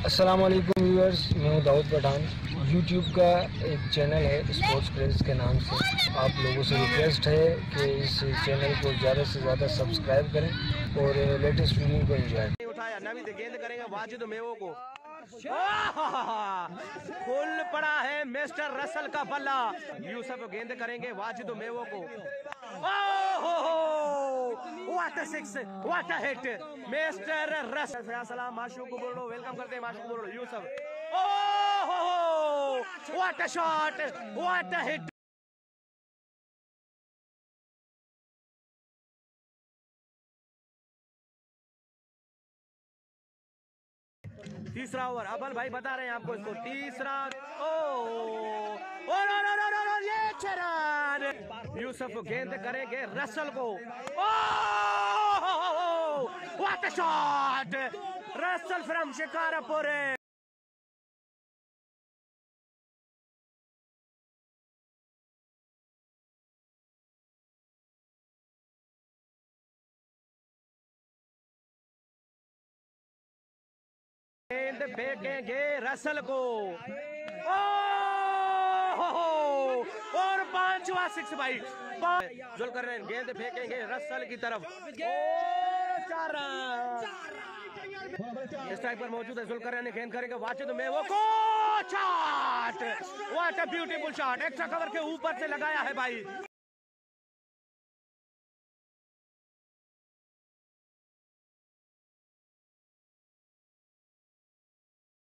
अस्सलाम वालेकुम व्यूअर्स, मैं हूं दाऊद पठान। यूट्यूब का एक चैनल है स्पोर्ट्स क्रेज के नाम से। आप लोगों से रिक्वेस्ट है कि इस चैनल को ज़्यादा से ज़्यादा सब्सक्राइब करें और लेटेस्ट वीडियो को एंजॉय। उठाया नवी गेंद करेंगे वाजिद मेवो को। फुल पड़ा है मिस्टर रसल का बल्ला। यूसुफ गेंद करेंगे वाजिद मेवो को। What a six, what a hit Mister Russell. सलाम माशूक को बोलो, वेलकम करते हैं माशूक को बोलो। Yusuf, what a shot, what a hit. तीसरा ओवर अबल भाई बता रहे हैं आपको इसको। तीसरा ये रन। यूसुफ गेंद करेंगे रसल को। What a shot, Russell from Shikarpur. गेंद फेंकेंगे रसल को। और पांचवा सिक्स भाई। जुल्कर गेंद फेंकेंगे रसल की तरफ। 4 रन। स्ट्राइक पर मौजूद है जुल्कर ने गेंद करेंगे वाजिद मेवो को। Shot, what a beautiful shot, extra cover के ऊपर से लगाया है भाई।